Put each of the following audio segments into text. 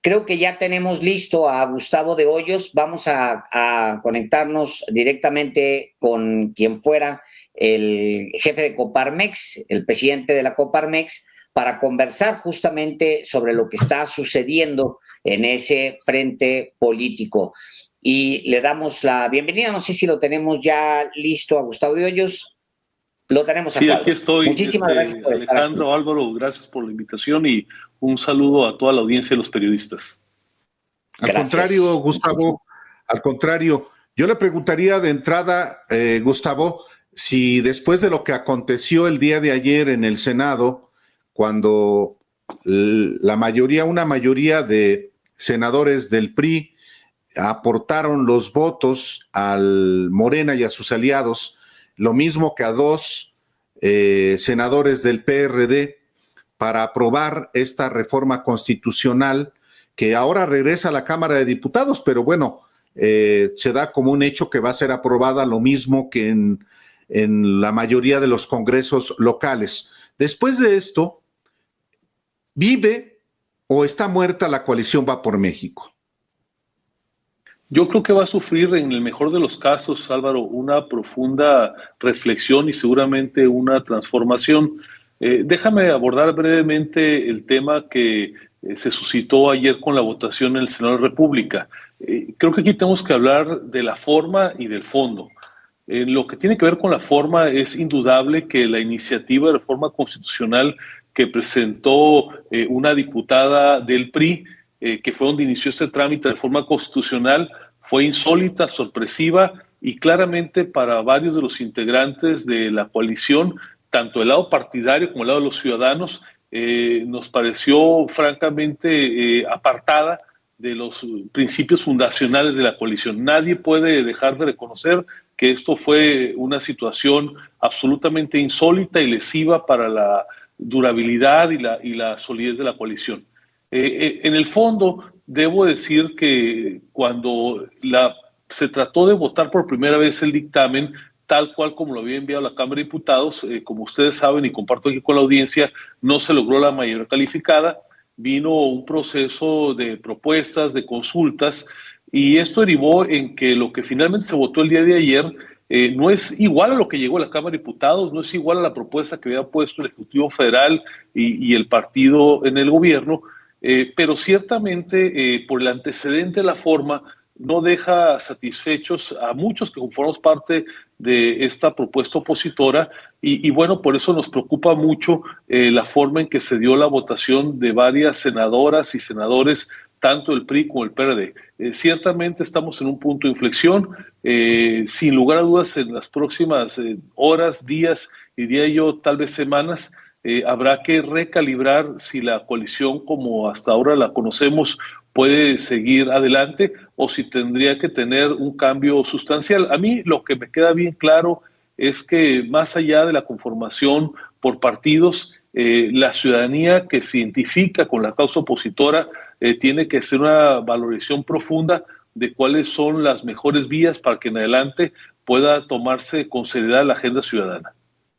creo que ya tenemos listo a Gustavo de Hoyos. Vamos a conectarnos directamente con quien fuera el jefe de Coparmex, el presidente de la Coparmex, para conversar justamente sobre lo que está sucediendo en ese frente político. Y le damos la bienvenida. No sé si lo tenemos ya listo a Gustavo de Hoyos. Lo tenemos Sí, aquí estoy. Muchísimas gracias por estar Alejandro, aquí. Álvaro, gracias por la invitación y un saludo a toda la audiencia y los periodistas. Al contrario, Gustavo, al contrario. Yo le preguntaría de entrada, Gustavo, si después de lo que aconteció el día de ayer en el Senado, cuando una mayoría de senadores del PRI aportaron los votos al Morena y a sus aliados, lo mismo que a dos senadores del PRD, para aprobar esta reforma constitucional que ahora regresa a la Cámara de Diputados, pero bueno, se da como un hecho que va a ser aprobada lo mismo que en la mayoría de los congresos locales. Después de esto, ¿vive o está muerta la coalición Va por México? Yo creo que va a sufrir, en el mejor de los casos, Álvaro, una profunda reflexión y seguramente una transformación. Déjame abordar brevemente el tema que se suscitó ayer con la votación en el Senado de la República. Creo que aquí tenemos que hablar de la forma y del fondo. En lo que tiene que ver con la forma, es indudable que la iniciativa de reforma constitucional que presentó una diputada del PRI, que fue donde inició este trámite de reforma constitucional, fue insólita, sorpresiva y claramente para varios de los integrantes de la coalición, tanto el lado partidario como el lado de los ciudadanos, nos pareció francamente apartada de los principios fundacionales de la coalición. Nadie puede dejar de reconocer que esto fue una situación absolutamente insólita y lesiva para la durabilidad y la solidez de la coalición. En el fondo, debo decir que cuando se trató de votar por primera vez el dictamen, tal cual como lo había enviado la Cámara de Diputados, como ustedes saben y comparto aquí con la audiencia, no se logró la mayoría calificada, vino un proceso de propuestas, de consultas, y esto derivó en que lo que finalmente se votó el día de ayer no es igual a lo que llegó a la Cámara de Diputados, no es igual a la propuesta que había puesto el Ejecutivo Federal y el partido en el gobierno, pero ciertamente por el antecedente de la forma no deja satisfechos a muchos que conformamos parte de esta propuesta opositora y bueno, por eso nos preocupa mucho la forma en que se dio la votación de varias senadoras y senadores, tanto el PRI como el PRD. Ciertamente estamos en un punto de inflexión, sin lugar a dudas en las próximas horas, días y diría yo tal vez semanas, habrá que recalibrar si la coalición como hasta ahora la conocemos puede seguir adelante o si tendría que tener un cambio sustancial. A mí lo que me queda bien claro es que más allá de la conformación por partidos, la ciudadanía que se identifica con la causa opositora tiene que hacer una valoración profunda de cuáles son las mejores vías para que en adelante pueda tomarse con seriedad la agenda ciudadana.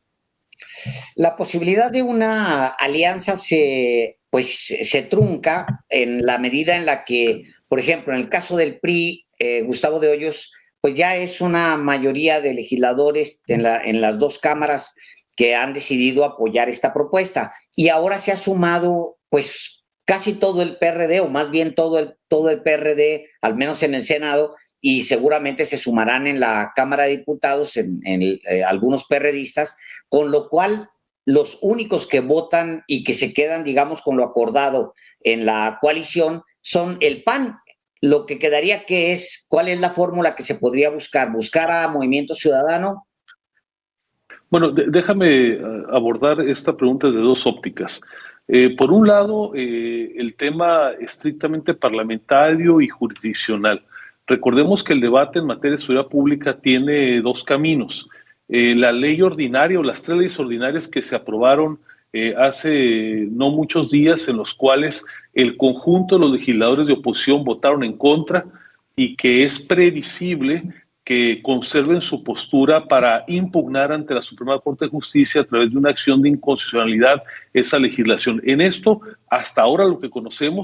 La posibilidad de una alianza se trunca en la medida en la que, por ejemplo, en el caso del PRI, Gustavo de Hoyos, pues ya es una mayoría de legisladores en las dos cámaras que han decidido apoyar esta propuesta. Y ahora se ha sumado, pues, casi todo el PRD, o más bien todo el PRD, al menos en el Senado, y seguramente se sumarán en la Cámara de Diputados algunos PRDistas, con lo cual los únicos que votan y que se quedan, digamos, con lo acordado en la coalición son el PAN. Lo que quedaría ¿cuál es la fórmula que se podría buscar? ¿Buscar a Movimiento Ciudadano? Bueno, déjame abordar esta pregunta desde dos ópticas. Por un lado, el tema estrictamente parlamentario y jurisdiccional. Recordemos que el debate en materia de seguridad pública tiene dos caminos. La ley ordinaria o las tres leyes ordinarias que se aprobaron hace no muchos días, en los cuales el conjunto de los legisladores de oposición votaron en contra y que es previsible que conserven su postura para impugnar ante la Suprema Corte de Justicia a través de una acción de inconstitucionalidad esa legislación. En esto, hasta ahora lo que conocemos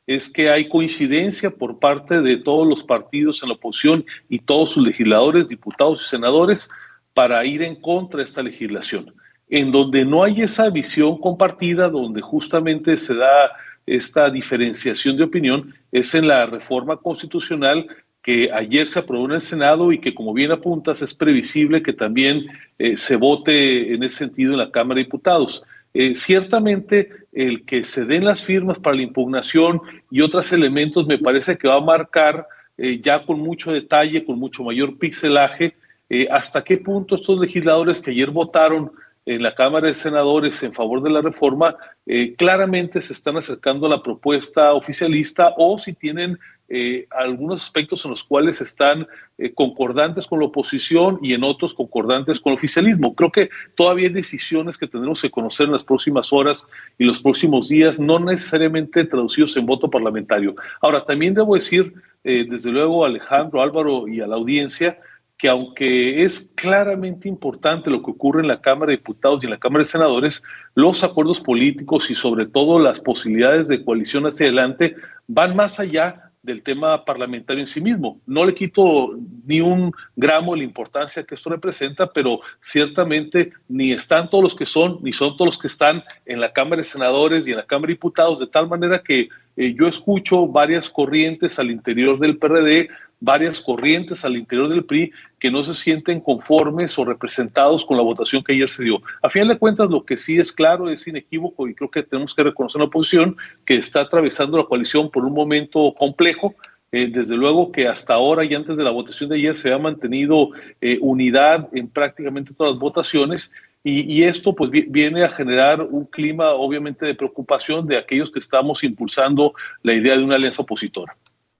es que hay coincidencia por parte de todos los partidos en la oposición y todos sus legisladores, diputados y senadores para ir en contra de esta legislación. En donde no hay esa visión compartida, donde justamente se da esta diferenciación de opinión, es en la reforma constitucional que ayer se aprobó en el Senado y que, como bien apuntas, es previsible que también se vote en ese sentido en la Cámara de Diputados. Ciertamente, el que se den las firmas para la impugnación y otros elementos me parece que va a marcar ya con mucho detalle, con mucho mayor pixelaje, hasta qué punto estos legisladores que ayer votaron en la Cámara de Senadores en favor de la reforma, claramente se están acercando a la propuesta oficialista o si tienen algunos aspectos en los cuales están concordantes con la oposición y en otros concordantes con el oficialismo. Creo que todavía hay decisiones que tendremos que conocer en las próximas horas y los próximos días, no necesariamente traducidos en voto parlamentario. Ahora, también debo decir, desde luego, Alejandro, Álvaro y a la audiencia, que aunque es claramente importante lo que ocurre en la Cámara de Diputados y en la Cámara de Senadores, los acuerdos políticos y sobre todo las posibilidades de coalición hacia adelante van más allá del tema parlamentario en sí mismo. No le quito ni un gramo de la importancia que esto representa, pero ciertamente ni están todos los que son, ni son todos los que están en la Cámara de Senadores y en la Cámara de Diputados, de tal manera que yo escucho varias corrientes al interior del PRD, varias corrientes al interior del PRI que no se sienten conformes o representados con la votación que ayer se dio. A final de cuentas, lo que sí es claro, es inequívoco, y creo que tenemos que reconocer a la oposición que está atravesando la coalición por un momento complejo. Desde luego que hasta ahora y antes de la votación de ayer se ha mantenido unidad en prácticamente todas las votaciones, y esto pues viene a generar un clima obviamente de preocupación de aquellos que estamos impulsando la idea de una alianza opositora.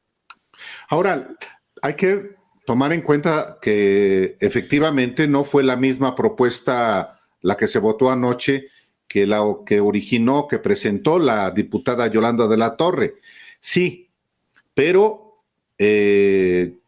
Ahora, hay que tomar en cuenta que efectivamente no fue la misma propuesta la que se votó anoche que la que originó, que presentó la diputada Yolanda de la Torre. Sí, pero en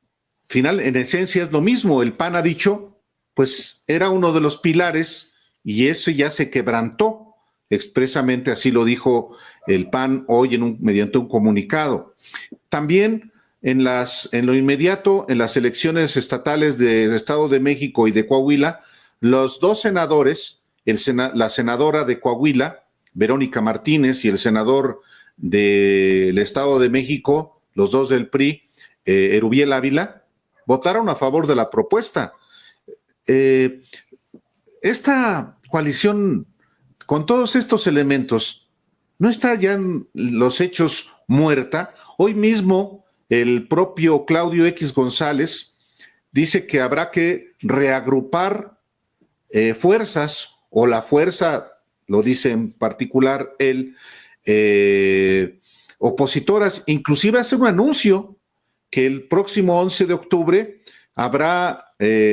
esencia es lo mismo. El PAN ha dicho, pues era uno de los pilares y eso ya se quebrantó. Expresamente así lo dijo el PAN hoy mediante un comunicado. También en lo inmediato, en las elecciones estatales del Estado de México y de Coahuila, los dos senadores, la senadora de Coahuila, Verónica Martínez, y el senador del Estado de México, los dos del PRI, Erubiel Ávila, votaron a favor de la propuesta. Esta coalición, con todos estos elementos, ¿no está ya en los hechos muerta? Hoy mismo el propio Claudio X González dice que habrá que reagrupar fuerzas, o la fuerza, lo dice en particular él, opositoras, inclusive hace un anuncio que el próximo 11 de octubre habrá,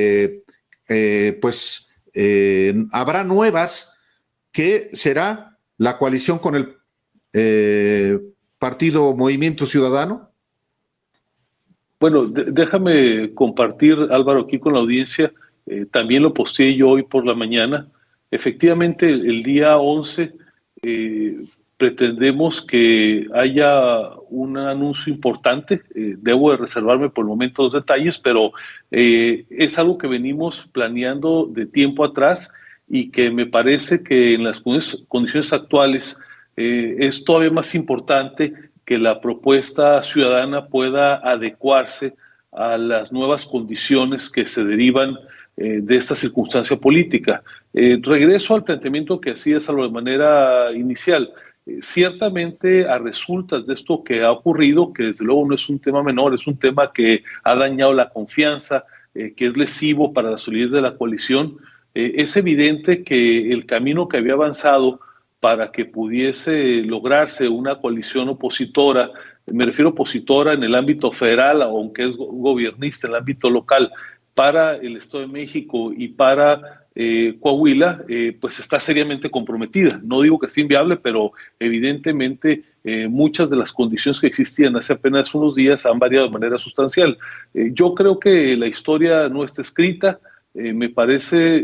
habrá nuevas, que será la coalición con el Partido Movimiento Ciudadano. Bueno, déjame compartir, Álvaro, aquí con la audiencia, también lo posteé yo hoy por la mañana. Efectivamente, el día 11 pretendemos que haya un anuncio importante. Debo de reservarme por el momento los detalles, pero es algo que venimos planeando de tiempo atrás y que me parece que en las condiciones actuales es todavía más importante que la propuesta ciudadana pueda adecuarse a las nuevas condiciones que se derivan de esta circunstancia política. Regreso al planteamiento que hacías de manera inicial. Ciertamente, a resultas de esto que ha ocurrido, que desde luego no es un tema menor, es un tema que ha dañado la confianza, que es lesivo para la solidez de la coalición, es evidente que el camino que había avanzado para que pudiese lograrse una coalición opositora, me refiero opositora en el ámbito federal, aunque es gobernista en el ámbito local, para el Estado de México y para Coahuila, pues está seriamente comprometida. No digo que sea inviable, pero evidentemente muchas de las condiciones que existían hace apenas unos días han variado de manera sustancial. Yo creo que la historia no está escrita. Me parece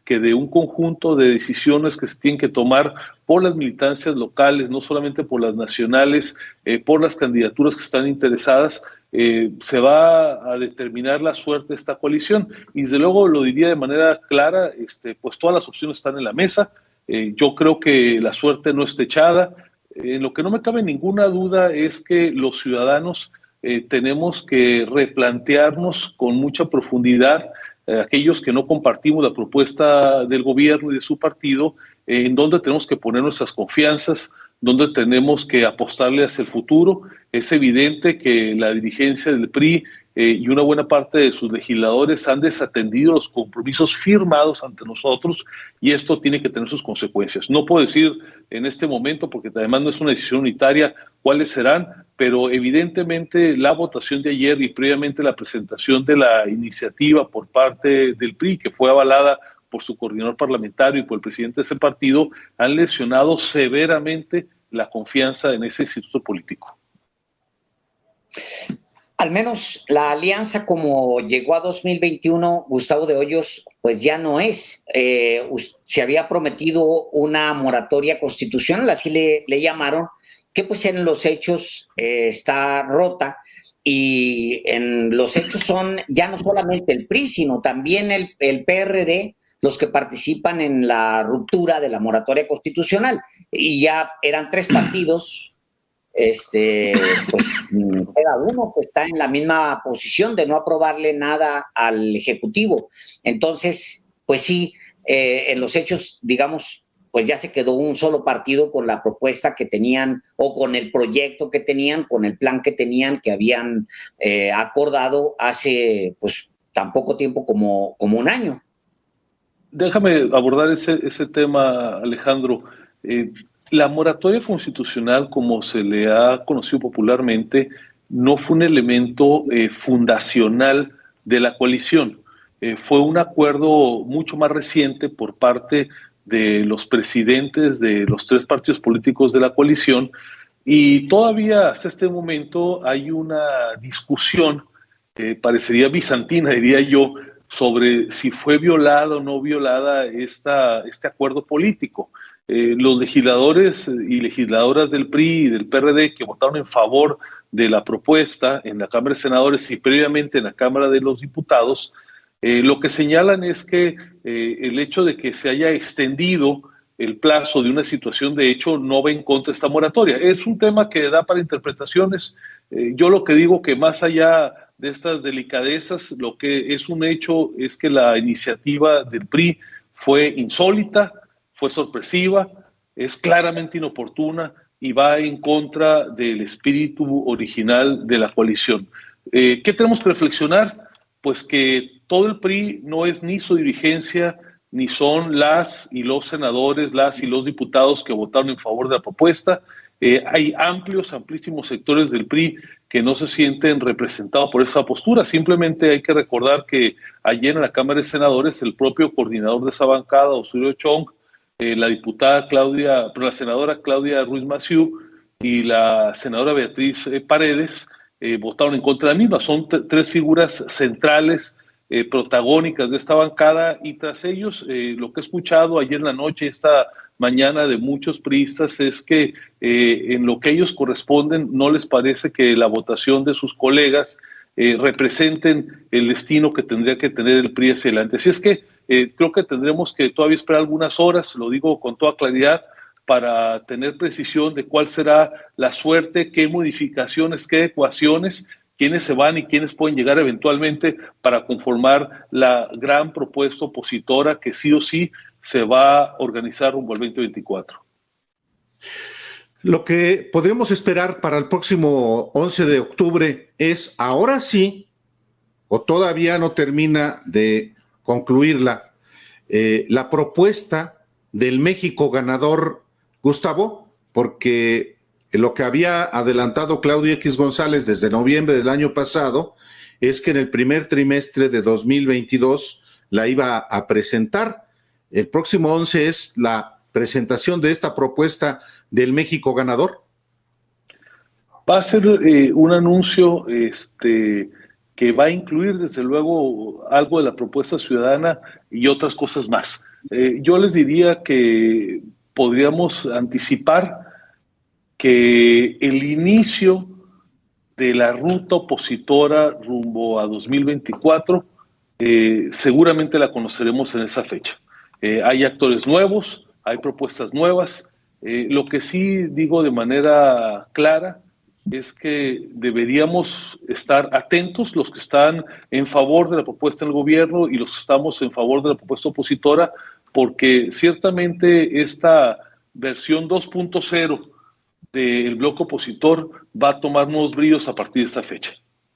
que de un conjunto de decisiones que se tienen que tomar por las militancias locales, no solamente por las nacionales, por las candidaturas que están interesadas, se va a determinar la suerte de esta coalición. Y desde luego lo diría de manera clara, pues todas las opciones están en la mesa. Yo creo que la suerte no está echada. En lo que no me cabe ninguna duda es que los ciudadanos tenemos que replantearnos con mucha profundidad, aquellos que no compartimos la propuesta del gobierno y de su partido, en dónde tenemos que poner nuestras confianzas, dónde tenemos que apostarle hacia el futuro. Es evidente que la dirigencia del PRI y una buena parte de sus legisladores han desatendido los compromisos firmados ante nosotros, y esto tiene que tener sus consecuencias. No puedo decir en este momento, porque además no es una decisión unitaria, cuáles serán, pero evidentemente la votación de ayer y previamente la presentación de la iniciativa por parte del PRI, que fue avalada por su coordinador parlamentario y por el presidente de ese partido, han lesionado severamente la confianza en ese instituto político. Al menos la alianza como llegó a 2021, Gustavo de Hoyos, pues ya no es. Se había prometido una moratoria constitucional, así le llamaron, que pues en los hechos está rota, y en los hechos son ya no solamente el PRI, sino también el PRD, los que participan en la ruptura de la moratoria constitucional, y ya eran 3 partidos. Pues cada uno que está en la misma posición de no aprobarle nada al Ejecutivo. Entonces, pues sí, en los hechos, digamos, pues ya se quedó un solo partido con la propuesta que tenían, o con el proyecto que tenían, con el plan que tenían, que habían acordado hace pues tan poco tiempo como un año. Déjame abordar ese tema, Alejandro. La moratoria constitucional, como se le ha conocido popularmente, no fue un elemento fundacional de la coalición. Fue un acuerdo mucho más reciente por parte de los presidentes de los 3 partidos políticos de la coalición, y todavía hasta este momento hay una discusión, parecería bizantina, diría yo, sobre si fue violada o no violada este acuerdo político. Los legisladores y legisladoras del PRI y del PRD que votaron en favor de la propuesta en la Cámara de Senadores y previamente en la Cámara de los Diputados, lo que señalan es que el hecho de que se haya extendido el plazo de una situación de hecho no va en contra de esta moratoria. Es un tema que da para interpretaciones. Yo lo que digo que más allá de estas delicadezas, lo que es un hecho es que la iniciativa del PRI fue insólita, fue sorpresiva, es claramente inoportuna y va en contra del espíritu original de la coalición. ¿Qué tenemos que reflexionar? Pues que todo el PRI no es ni su dirigencia, ni son las y los senadores, las y los diputados que votaron en favor de la propuesta. Hay amplísimos sectores del PRI que no se sienten representados por esa postura. Simplemente hay que recordar que ayer en la Cámara de Senadores el propio coordinador de esa bancada, Osorio Chong, la senadora Claudia Ruiz Massieu y la senadora Beatriz Paredes votaron en contra de la misma. Son 3 figuras centrales, protagónicas de esta bancada, y tras ellos lo que he escuchado ayer en la noche, esta mañana, de muchos priistas es que en lo que ellos corresponden no les parece que la votación de sus colegas representen el destino que tendría que tener el PRI hacia adelante. Así es que creo que tendremos que todavía esperar algunas horas, lo digo con toda claridad, para tener precisión de cuál será la suerte, qué modificaciones, qué ecuaciones, quiénes se van y quiénes pueden llegar eventualmente para conformar la gran propuesta opositora que sí o sí se va a organizar rumbo al 2024. Lo que podríamos esperar para el próximo 11 de octubre es, ahora sí, o todavía no termina de concluirla, la propuesta del México ganador, Gustavo, porque lo que había adelantado Claudio X González desde noviembre del año pasado es que en el primer trimestre de 2022 la iba a presentar. El próximo 11 es la presentación de esta propuesta del México ganador. Va a ser un anuncio que va a incluir desde luego algo de la propuesta ciudadana y otras cosas más. Yo les diría que podríamos anticipar que el inicio de la ruta opositora rumbo a 2024 seguramente la conoceremos en esa fecha. Hay actores nuevos, hay propuestas nuevas. Lo que sí digo de manera clara es que deberíamos estar atentos, los que están en favor de la propuesta del gobierno y los que estamos en favor de la propuesta opositora, porque ciertamente esta versión 2.0 del bloque opositor va a tomar nuevos brillos a partir de esta fecha.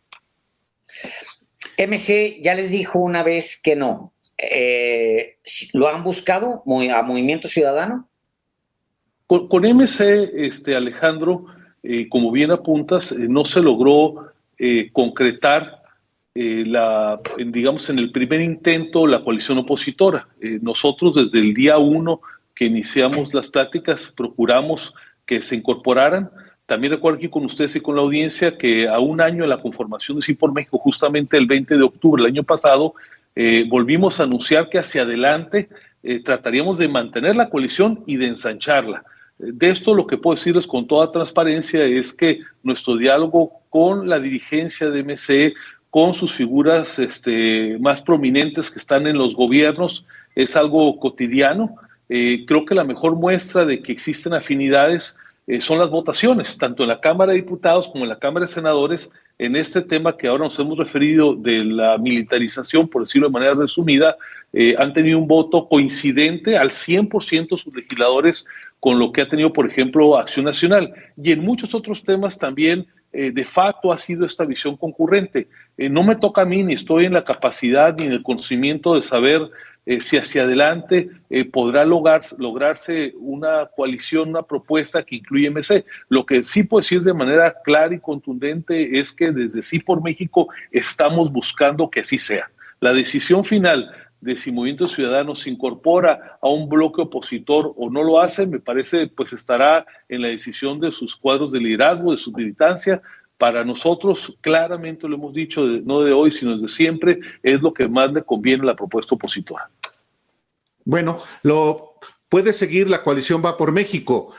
MC ya les dijo una vez que no. ¿Lo han buscado a Movimiento Ciudadano? Con MC, Alejandro, como bien apuntas, no se logró concretar digamos, en el primer intento la coalición opositora. Nosotros desde el día 1 que iniciamos las pláticas procuramos que se incorporaran. También recuerdo aquí con ustedes y con la audiencia que a un año de la conformación de Sí por México, justamente el 20 de octubre del año pasado, volvimos a anunciar que hacia adelante trataríamos de mantener la coalición y de ensancharla. De esto lo que puedo decirles con toda transparencia es que nuestro diálogo con la dirigencia de MC, con sus figuras más prominentes que están en los gobiernos, es algo cotidiano. Creo que la mejor muestra de que existen afinidades son las votaciones, tanto en la Cámara de Diputados como en la Cámara de Senadores, en este tema que ahora nos hemos referido de la militarización, por decirlo de manera resumida, han tenido un voto coincidente al 100% sus legisladores con lo que ha tenido, por ejemplo, Acción Nacional. Y en muchos otros temas también, de facto, ha sido esta visión concurrente. No me toca a mí, ni estoy en la capacidad ni en el conocimiento de saber si hacia adelante podrá lograrse una coalición, una propuesta que incluya MC. Lo que sí puedo decir de manera clara y contundente es que desde Sí por México estamos buscando que así sea. La decisión final de si Movimiento Ciudadano se incorpora a un bloque opositor o no lo hace, me parece, pues estará en la decisión de sus cuadros de liderazgo, de su militancia. Para nosotros, claramente lo hemos dicho, no de hoy, sino desde siempre, es lo que más le conviene a la propuesta opositora. Bueno, puede seguir la coalición Va por México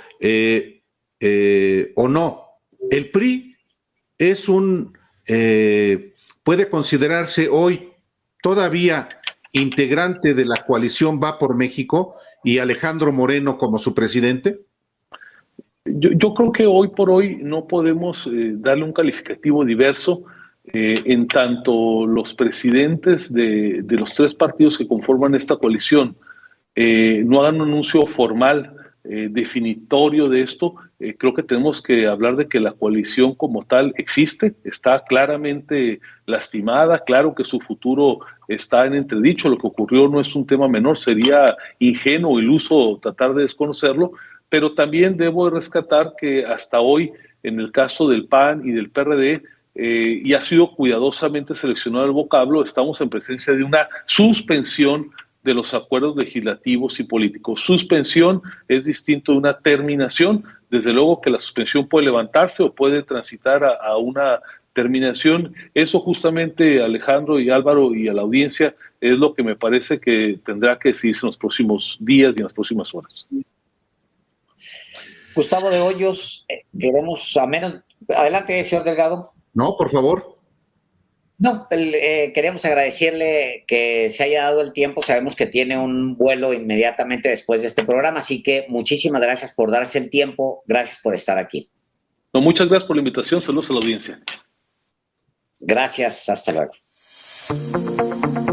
o no. El PRI es puede considerarse hoy todavía integrante de la coalición Va por México y Alejandro Moreno como su presidente. Yo creo que hoy por hoy no podemos darle un calificativo diverso en tanto los presidentes de los tres partidos que conforman esta coalición no hagan un anuncio formal, definitorio de esto. Creo que tenemos que hablar de que la coalición como tal existe, está claramente lastimada, claro que su futuro está en entredicho, lo que ocurrió no es un tema menor, sería ingenuo, iluso tratar de desconocerlo, pero también debo rescatar que hasta hoy, en el caso del PAN y del PRD, y ha sido cuidadosamente seleccionado el vocablo, estamos en presencia de una suspensión de los acuerdos legislativos y políticos. Suspensión es distinto de una terminación. Desde luego que la suspensión puede levantarse o puede transitar a una terminación. Eso justamente, Alejandro y Álvaro y a la audiencia, es lo que me parece que tendrá que decidirse en los próximos días y en las próximas horas. Gustavo de Hoyos, queremos a menos... Adelante, señor Delgado. No, por favor. No, queremos agradecerle que se haya dado el tiempo. Sabemos que tiene un vuelo inmediatamente después de este programa, así que muchísimas gracias por darse el tiempo. Gracias por estar aquí. No, muchas gracias por la invitación. Saludos a la audiencia. Gracias. Hasta luego.